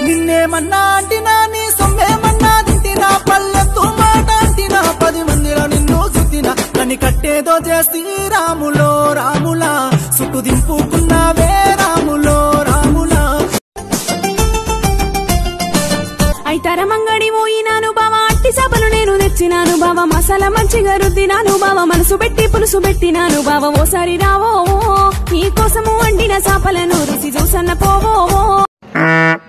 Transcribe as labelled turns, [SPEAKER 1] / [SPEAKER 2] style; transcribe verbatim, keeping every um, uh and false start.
[SPEAKER 1] నిన్నేమన్నా అంటినా నీ సొమ్మేమన్నా తింటినా పల్లెత్తు మాట అంటినా పది మందిలో నిన్ను సుత్తినా కని కట్టేదో చేసి రాములో రాములా సుట్టు దింపుకున్నావే రాములో రాములా
[SPEAKER 2] ఐతరమంగడి పోయినాను బావ అట్టి సభలు నేను తెచ్చినాను బావ మసాలా మంచిగా రుద్దినాను బావ మనసు పెట్టి పులుసు పెట్టినాను బావ ఓసారి రావో నీ కోసము వండిన చేపలను రుచి చూసన్న పోవో